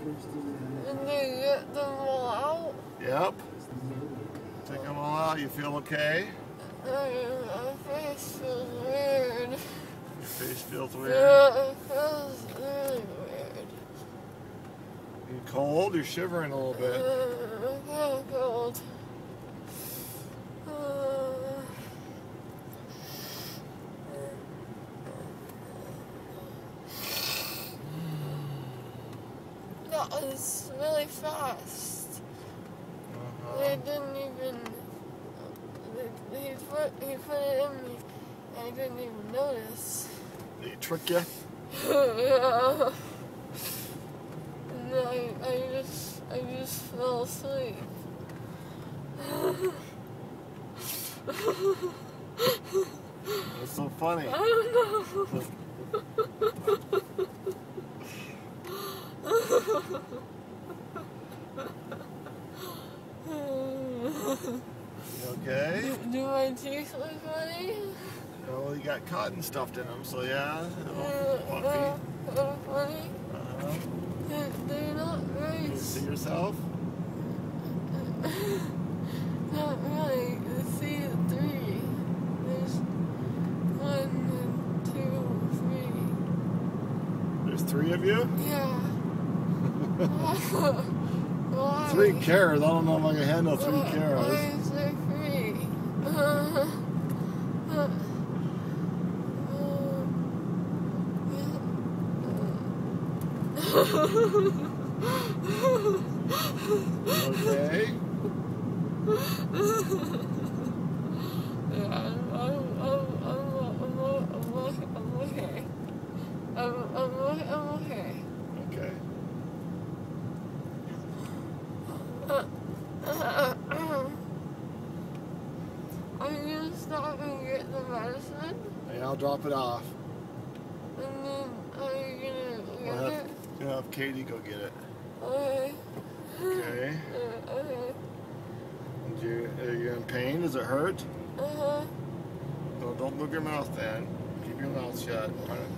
And then get them all out. Yep. Take them all out. You feel okay? My face feels weird. Your face feels weird? Yeah, it feels really weird. You cold? You're shivering a little bit. I'm kind of cold. That was really fast. They didn't even. He put it in me. I didn't even notice. Did he trick you? Yeah. And I just fell asleep. That's so funny. I don't know. You okay? Do my teeth look funny? Well, you got cotton stuffed in them, so yeah. Funny? They're not very... You see yourself? Not really. See the three. There's 1 and 2, 3. There's 3 of you? Yeah. Why? 3 carrots. I don't know if I can handle 3 Why carrots. is there 3? Okay. Yeah, I'm okay. I'm okay. Okay. Are you gonna stop and get the medicine? Hey, I'll drop it off. And then are you gonna get it? You'll have Katie go get it. Okay. Okay. Okay. Are you in pain? Does it hurt? Uh-huh. No, don't move your mouth then. Keep your mouth shut.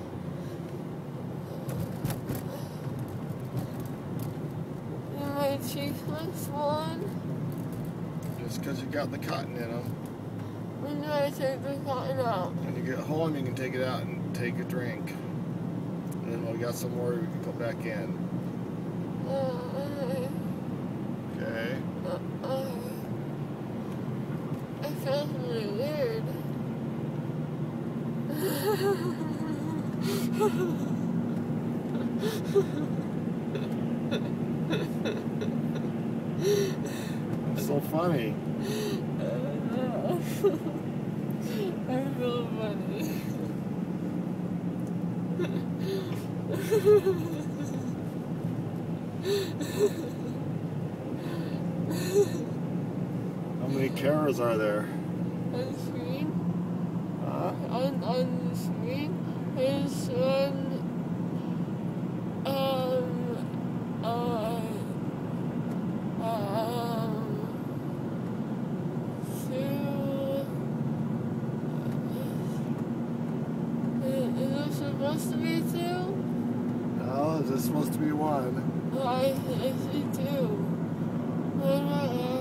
And my cheeks look swollen. Just because you got the cotton in them. When do I take the cotton out? When you get home, you can take it out and take a drink. And then we got some more we can put back in. Okay. Okay. It feels really weird. It's so funny. I feel funny. How many carrots are there? On the screen? Huh? On the screen? There's one, 2. Is it supposed to be 2? No, is this supposed to be 1? Oh, I see 2. What about that?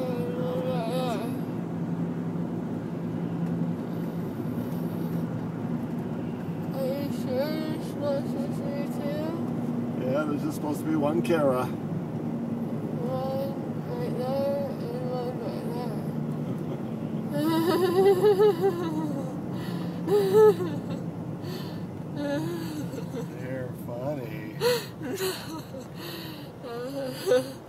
Are you sure you're supposed to see 2? Yeah, there's just supposed to be 1 Kara. 1 right there and 1 right there. You're funny.